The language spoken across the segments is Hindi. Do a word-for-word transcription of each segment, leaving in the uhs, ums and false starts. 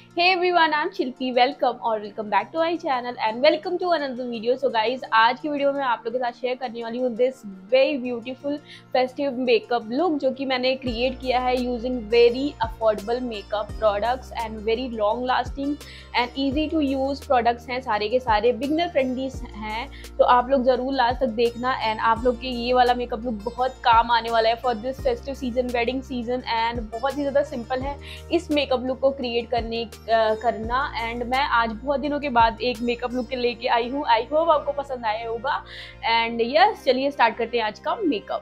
Hey everyone, I'm Shilpi. Welcome or welcome back to my channel and welcome to another video. So guys, आज की वीडियो में आप लोगों के साथ शेयर करने वाली हूँ this very beautiful festive makeup look जो कि मैंने क्रिएट किया है using very affordable makeup products and very long lasting and easy to use products हैं. सारे के सारे beginner friendly हैं, तो आप लोग जरूर लास्ट तक देखना एंड आप लोग के ये वाला मेकअप लुक बहुत काम आने वाला है for this festive season, wedding season and बहुत ही ज़्यादा सिंपल है इस मेकअप लुक को क्रिएट करने करना। एंड मैं आज बहुत दिनों के बाद एक मेकअप लुक लेके आई हूँ। आई होप आपको पसंद आया होगा एंड यस, चलिए स्टार्ट करते हैं आज का makeup.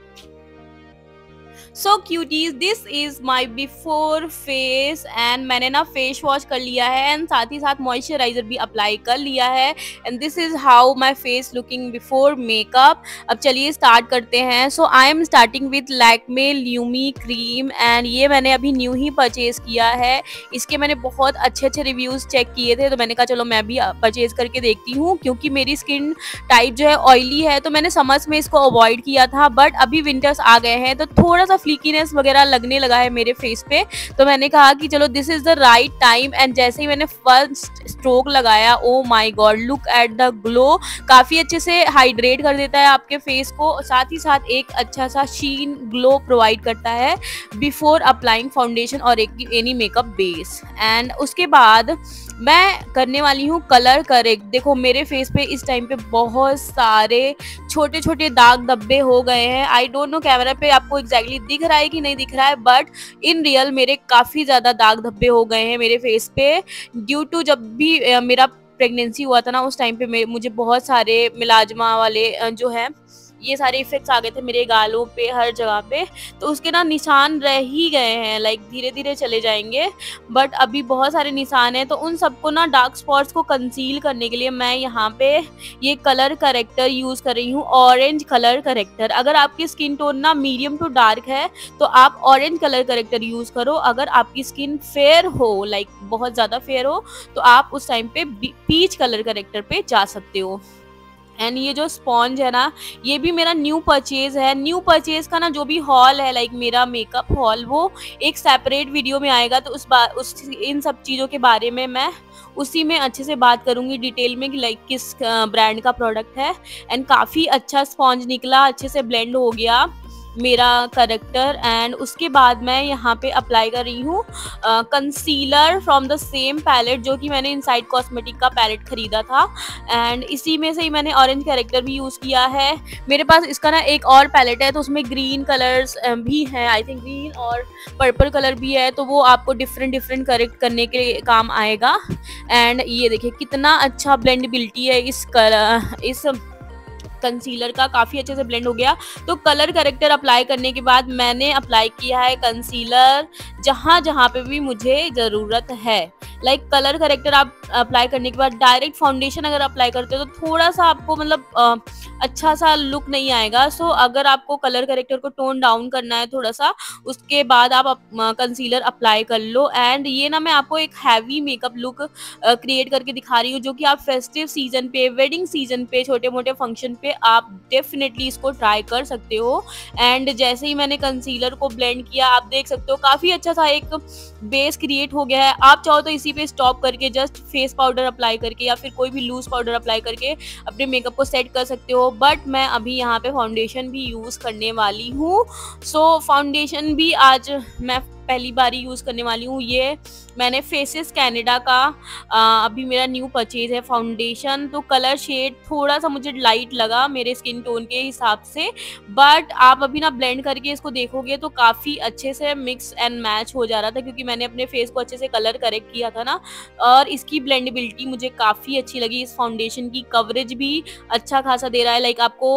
So cuties, this is my before face and मैंने ना फेस वॉश कर लिया है एंड साथ ही साथ मॉइस्चराइजर भी अप्लाई कर लिया है and this is how my face looking before makeup. अब चलिए स्टार्ट करते हैं। So I am starting with Lakme lumi cream and ये मैंने अभी न्यू ही परचेज किया है। इसके मैंने बहुत अच्छे अच्छे रिव्यूज़ चेक किए थे, तो मैंने कहा चलो मैं भी परचेज करके देखती हूँ क्योंकि मेरी स्किन टाइप जो है ऑयली है, तो मैंने समर्स में इसको अवॉइड किया था। बट अभी विंटर्स आ गए हैं तो थोड़ा सा फ्लीकीनेस वगैरह लगने लगा है मेरे फेस पे, तो मैंने कहा कि चलो this is the right time. And जैसे ही मैंने फर्स्ट स्ट्रोक लगाया, oh my god, look at the glow. काफ़ी अच्छे से हाइड्रेट कर देता है आपके फेस को, साथ ही साथ एक अच्छा सा शीन ग्लो प्रोवाइड करता है बिफोर अप्लाइंग फाउंडेशन और एक एनी मेकअप बेस। एंड उसके बाद मैं करने वाली हूँ कलर करेक्ट। देखो मेरे फेस पे इस टाइम पे बहुत सारे छोटे छोटे दाग धब्बे हो गए हैं। आई डोंट नो कैमरा पे आपको एग्जैक्टली दिख रहा है कि नहीं दिख रहा है, बट इन रियल मेरे काफ़ी ज़्यादा दाग धब्बे हो गए हैं मेरे फेस पे ड्यू टू जब भी uh, मेरा प्रेगनेंसी हुआ था ना, उस टाइम पे मुझे बहुत सारे मिलाजमा वाले uh, जो है ये सारे इफेक्ट्स आ गए थे मेरे गालों पे, हर जगह पे, तो उसके ना निशान रह ही गए हैं। लाइक धीरे धीरे चले जाएंगे बट अभी बहुत सारे निशान हैं। तो उन सबको ना डार्क स्पॉट्स को कंसील करने के लिए मैं यहाँ पे ये कलर करेक्टर यूज़ कर रही हूँ, ऑरेंज कलर करेक्टर। अगर आपकी स्किन टोन ना मीडियम टू डार्क है तो आप ऑरेंज कलर करेक्टर यूज़ करो। अगर आपकी स्किन फेयर हो, लाइक बहुत ज़्यादा फेयर हो, तो आप उस टाइम पे पीच कलर करेक्टर पे जा सकते हो। एंड ये जो स्पॉन्ज है ना, ये भी मेरा न्यू परचेज है। न्यू परचेज का ना जो भी हॉल है, लाइक मेरा मेकअप हॉल, वो एक सेपरेट वीडियो में आएगा, तो उस बार उस इन सब चीज़ों के बारे में मैं उसी में अच्छे से बात करूंगी डिटेल में कि लाइक किस ब्रांड का प्रोडक्ट है। एंड काफ़ी अच्छा स्पॉन्ज निकला, अच्छे से ब्लेंड हो गया मेरा करेक्टर। एंड उसके बाद मैं यहाँ पे अप्लाई कर रही हूँ concealer from the same palette जो कि मैंने इनसाइड कॉस्मेटिक का पैलेट खरीदा था एंड इसी में से ही मैंने ऑरेंज करेक्टर भी यूज़ किया है। मेरे पास इसका ना एक और पैलेट है तो उसमें ग्रीन कलर्स भी हैं, आई थिंक ग्रीन और पर्पल कलर भी है, तो वो आपको डिफरेंट डिफरेंट करेक्ट करने के काम आएगा। एंड ये देखिए कितना अच्छा ब्लेंडेबिलिटी है इस कलर इस कंसीलर का, काफ़ी अच्छे से ब्लेंड हो गया। तो कलर करेक्टर अप्लाई करने के बाद मैंने अप्लाई किया है कंसीलर जहाँ जहाँ पे भी मुझे ज़रूरत है। लाइक कलर करेक्टर आप अप्लाई करने के बाद डायरेक्ट फाउंडेशन अगर अप्लाई करते हो तो थोड़ा सा आपको मतलब आ, अच्छा सा लुक नहीं आएगा। सो अगर आपको कलर करेक्टर को टोन डाउन करना है थोड़ा सा, उसके बाद आप कंसीलर अप्लाई कर लो। एंड ये ना मैं आपको एक हैवी मेकअप लुक क्रिएट करके दिखा रही हूँ जो कि आप फेस्टिव सीजन पे, वेडिंग सीजन पे, छोटे मोटे फंक्शन पे आप डेफिनेटली इसको ट्राई कर सकते हो। एंड जैसे ही मैंने कंसीलर को ब्लेंड किया, आप देख सकते हो काफ़ी अच्छा सा एक बेस क्रिएट हो गया है। आप चाहो तो इसी पे स्टॉप करके जस्ट फेस पाउडर अप्लाई करके या फिर कोई भी लूज पाउडर अप्लाई करके अपने मेकअप को सेट कर सकते हो, बट मैं अभी यहाँ पे फाउंडेशन भी यूज़ करने वाली हूँ। सो फाउंडेशन भी आज मैं पहली बार यूज़ करने वाली हूँ। ये मैंने फेसेस कैनेडा का आ, अभी मेरा न्यू परचेज है फाउंडेशन। तो कलर शेड थोड़ा सा मुझे लाइट लगा मेरे स्किन टोन के हिसाब से, बट आप अभी ना ब्लेंड करके इसको देखोगे तो काफ़ी अच्छे से मिक्स एंड मैच हो जा रहा था क्योंकि मैंने अपने फेस को अच्छे से कलर करेक्ट किया था ना। और इसकी ब्लेंडेबिलिटी मुझे काफ़ी अच्छी लगी। इस फाउंडेशन की कवरेज भी अच्छा खासा दे रहा है। लाइक आपको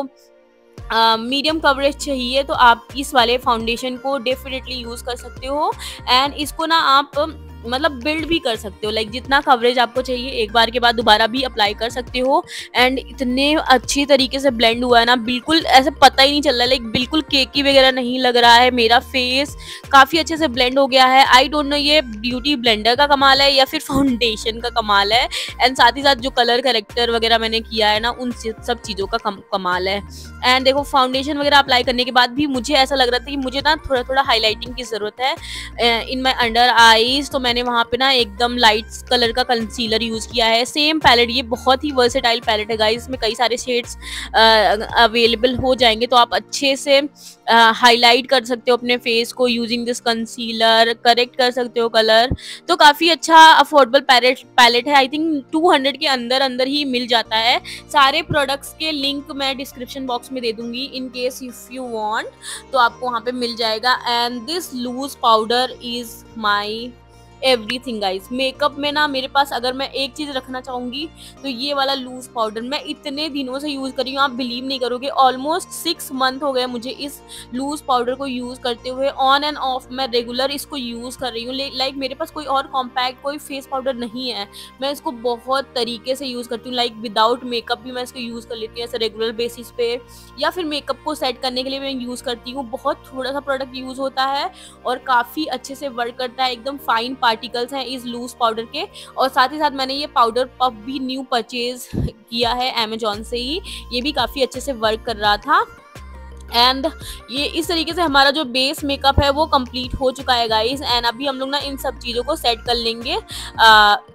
मीडियम uh, कवरेज चाहिए तो आप इस वाले फाउंडेशन को डेफिनेटली यूज़ कर सकते हो। एंड इसको ना आप मतलब बिल्ड भी कर सकते हो, लाइक जितना कवरेज आपको चाहिए एक बार के बाद दोबारा भी अप्लाई कर सकते हो। एंड इतने अच्छी तरीके से ब्लेंड हुआ है ना, बिल्कुल ऐसे पता ही नहीं चल रहा है, लाइक बिल्कुल केकी वगैरह नहीं लग रहा है। मेरा फेस काफ़ी अच्छे से ब्लेंड हो गया है। आई डोंट नो ये ब्यूटी ब्लेंडर का कमाल है या फिर फाउंडेशन का कमाल है। एंड साथ ही साथ जो कलर करेक्टर वगैरह मैंने किया है ना, उन सब चीज़ों का कम, कमाल है। एंड देखो फाउंडेशन वगैरह अप्लाई करने के बाद भी मुझे ऐसा लग रहा था कि मुझे ना थोड़ा थोड़ा हाईलाइटिंग की ज़रूरत है इन माई अंडर आईज, तो मैंने मैंने वहाँ पे ना एकदम लाइट कलर का कंसीलर यूज़ किया है। सेम पैलेट, ये बहुत ही वर्सेटाइल पैलेट है गाइस, इसमें कई सारे शेड्स अवेलेबल हो जाएंगे, तो आप अच्छे से हाईलाइट कर सकते हो अपने फेस को यूजिंग दिस कंसीलर, करेक्ट कर सकते हो कलर। तो काफ़ी अच्छा अफोर्डेबल पैलेट पैलेट है। आई थिंक टू हंड्रेड के अंदर अंदर ही मिल जाता है। सारे प्रोडक्ट्स के लिंक मैं डिस्क्रिप्शन बॉक्स में दे दूंगी, in case if you want, तो आपको वहाँ पे मिल जाएगा। And this loose powder is my everything guys. Makeup में ना मेरे पास अगर मैं एक चीज़ रखना चाहूँगी तो ये वाला लूज पाउडर मैं इतने दिनों से यूज़ कर रही हूँ, आप बिलीव नहीं करोगे। ऑलमोस्ट सिक्स मंथ हो गए मुझे इस लूज पाउडर को यूज़ करते हुए। ऑन एंड ऑफ मैं रेगुलर इसको यूज़ कर रही हूँ। लाइक मेरे पास कोई और कॉम्पैक्ट कोई फेस पाउडर नहीं है, मैं इसको बहुत तरीके से यूज़ करती हूँ। लाइक विदाउट मेकअप भी मैं इसको यूज़ कर लेती हूँ ऐसे रेगुलर बेसिस पे, या फिर मेकअप को सेट करने के लिए मैं यूज़ करती हूँ। बहुत थोड़ा सा प्रोडक्ट यूज़ होता है और काफ़ी अच्छे से वर्क करता है। एकदम फाइन पार्टिकल्स हैं इस लूज पाउडर के। और साथ ही साथ मैंने ये पाउडर पफ भी न्यू परचेज किया है अमेजोन से ही, ये भी काफ़ी अच्छे से वर्क कर रहा था। एंड ये इस तरीके से हमारा जो बेस मेकअप है वो कंप्लीट हो चुका है गाइस। एंड अभी हम लोग ना इन सब चीज़ों को सेट कर लेंगे आ,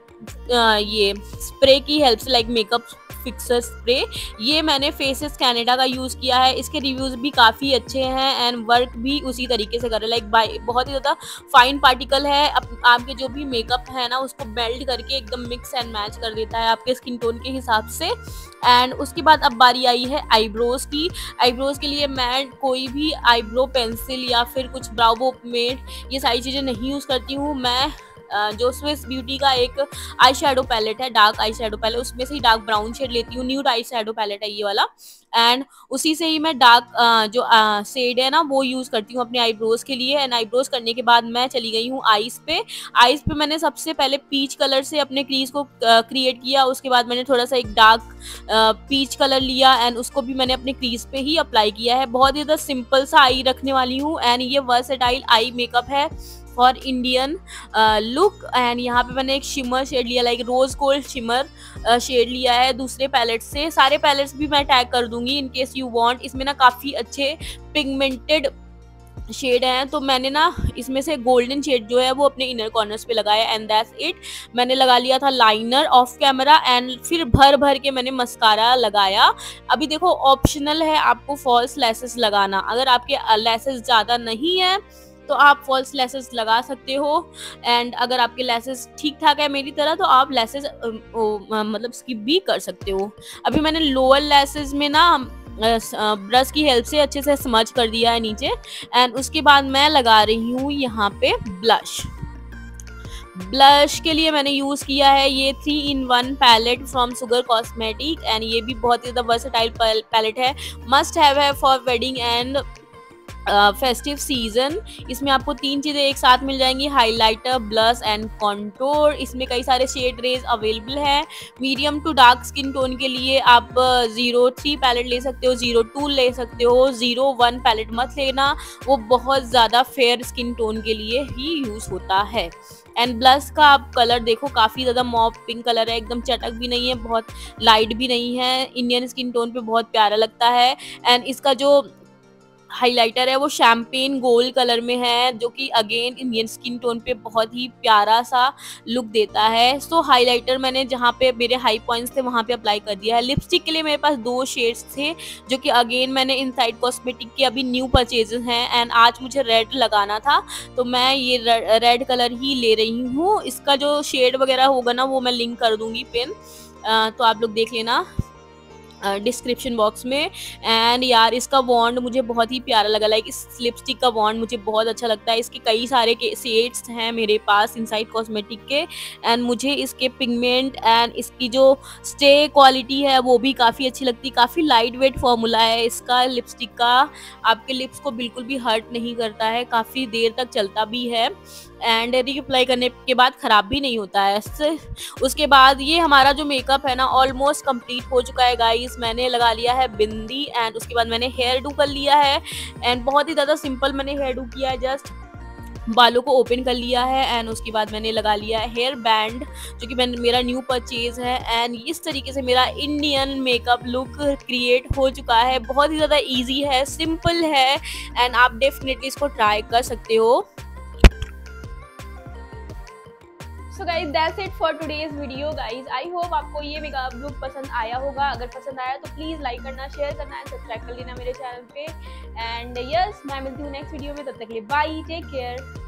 आ, ये स्प्रे की हेल्प से, लाइक मेकअप फिक्सर स्प्रे। ये मैंने फेसेस कनाडा का यूज़ किया है, इसके रिव्यूज़ भी काफ़ी अच्छे हैं एंड वर्क भी उसी तरीके से कर रहा है। लाइक बाई बहुत ही ज़्यादा फाइन पार्टिकल है, आप, आपके जो भी मेकअप है ना उसको मेल्ट करके एकदम मिक्स एंड मैच कर देता है आपके स्किन टोन के हिसाब से। एंड उसके बाद अब बारी आई है आईब्रोज़ की। आईब्रोज़ के लिए मैं कोई भी आईब्रो पेंसिल या फिर कुछ ब्राउ पोमेड ये सारी चीज़ें नहीं यूज़ करती हूँ। मैं जो स्विस ब्यूटी का एक आई शेडो पैलेट है, डार्क आई शेडो पैलेट, उसमें से ही डार्क ब्राउन शेड लेती हूँ। न्यूड आई शेडो पैलेट है ये वाला, एंड उसी से ही मैं डार्क जो शेड है ना वो यूज़ करती हूँ अपने आईब्रोज़ के लिए। एंड आईब्रोज़ करने के बाद मैं चली गई हूँ आईज़ पे। आईज़ पे मैंने सबसे पहले पीच कलर से अपने क्रीज को क्रिएट किया, उसके बाद मैंने थोड़ा सा एक डार्क पीच कलर लिया एंड उसको भी मैंने अपने क्रीज पे ही अप्लाई किया है। बहुत ही ज़्यादा सिंपल सा आई रखने वाली हूँ एंड ये वर्सेटाइल आई मेकअप है फॉर इंडियन लुक। एंड यहाँ पे मैंने एक शिमर शेड लिया, like rose gold shimmer shade लिया है दूसरे पैलेट से। सारे पैलेट्स भी मैं टैग कर दूंगी इन केस यू वांट। इसमें ना काफ़ी अच्छे पिगमेंटेड शेड हैं, तो मैंने ना इसमें से गोल्डन शेड जो है वो अपने इनर कॉर्नर्स पे लगाया एंड दैट्स इट। मैंने लगा लिया था लाइनर ऑफ कैमरा एंड फिर भर भर के मैंने मस्कारा लगाया। अभी देखो ऑप्शनल है आपको फॉल्स लैसेस लगाना, अगर आपके लैसेस ज़्यादा नहीं है तो आप फॉल्स लेसेस लगा सकते हो। एंड अगर आपके लेसेस ठीक ठाक है मेरी तरह तो आप लेसेस मतलब स्किप भी कर सकते हो। अभी मैंने लोअर लेसेस में ना ब्रश की हेल्प से अच्छे से स्मज कर दिया है नीचे। एंड उसके बाद मैं लगा रही हूँ यहाँ पे ब्लश। ब्लश के लिए मैंने यूज़ किया है ये three in one palette from Sugar cosmetic and ये भी बहुत ही ज़्यादा वर्सेटाइल पैलेट है, मस्ट हैव है for wedding and festive uh, season. इसमें आपको तीन चीज़ें एक साथ मिल जाएंगी, हाइलाइटर, ब्लश एंड कॉन्टोर। इसमें कई सारे शेड रेज अवेलेबल है। Medium to dark skin tone के लिए आप ज़ीरो थ्री पैलेट ले सकते हो, ज़ीरो टू ले सकते हो, ज़ीरो वन पैलेट मत लेना, वो बहुत ज़्यादा फेयर स्किन टोन के लिए ही यूज़ होता है। एंड ब्लश का आप कलर देखो काफ़ी ज़्यादा मॉप पिंक कलर है, एकदम चटक भी नहीं है, बहुत लाइट भी नहीं है, इंडियन स्किन टोन पे बहुत प्यारा लगता है। एंड इसका जो हाइलाइटर है वो शैम्पेन गोल्ड कलर में है, जो कि अगेन इंडियन स्किन टोन पे बहुत ही प्यारा सा लुक देता है। सो so, हाइलाइटर मैंने जहाँ पे मेरे हाई पॉइंट्स थे वहाँ पे अप्लाई कर दिया है। लिपस्टिक के लिए मेरे पास दो शेड्स थे जो कि अगेन मैंने इनसाइड कॉस्मेटिक के अभी न्यू परचेजेस हैं एंड आज मुझे रेड लगाना था तो मैं ये रेड कलर ही ले रही हूँ। इसका जो शेड वगैरह होगा ना वो मैं लिंक कर दूँगी पिन, तो आप लोग देख लेना डिस्क्रिप्शन uh, बॉक्स में। एंड यार इसका वॉन्ड मुझे बहुत ही प्यारा लगा, लाइक इस लिपस्टिक का वॉन्ड मुझे बहुत अच्छा लगता है। इसके कई सारे के शेड्स हैं मेरे पास इनसाइड कॉस्मेटिक के एंड मुझे इसके पिगमेंट एंड इसकी जो स्टे क्वालिटी है वो भी काफ़ी अच्छी लगती है। काफ़ी लाइट वेट फॉर्मूला है इसका लिपस्टिक का, आपके लिप्स को बिल्कुल भी हर्ट नहीं करता है, काफ़ी देर तक चलता भी है एंड रीअप्लाई करने के बाद ख़राब भी नहीं होता है। उसके बाद ये हमारा जो मेकअप है ना ऑलमोस्ट कंप्लीट हो चुका है गाइस। मैंने लगा लिया है बिंदी एंड उसके बाद मैंने हेयर डू कर लिया है एंड बहुत ही ज़्यादा सिंपल मैंने हेयर डू किया है, जस्ट बालों को ओपन कर लिया है एंड उसके बाद मैंने लगा लिया है हेयर बैंड जो कि मैंने मेरा न्यू परचेज है। एंड इस तरीके से मेरा इंडियन मेकअप लुक क्रिएट हो चुका है। बहुत ही ज़्यादा इजी है, सिंपल है एंड आप डेफिनेटली इसको ट्राई कर सकते हो। So guys that's it for today's video guys. I hope आपको ये मेकअप लुक पसंद आया होगा। अगर पसंद आया तो प्लीज़ लाइक करना, शेयर करना एंड सब्सक्राइब कर लेना मेरे चैनल पे। एंड यस, मैं मिलती हूँ नेक्स्ट वीडियो में, तब तक के लिए बाय, टेक केयर।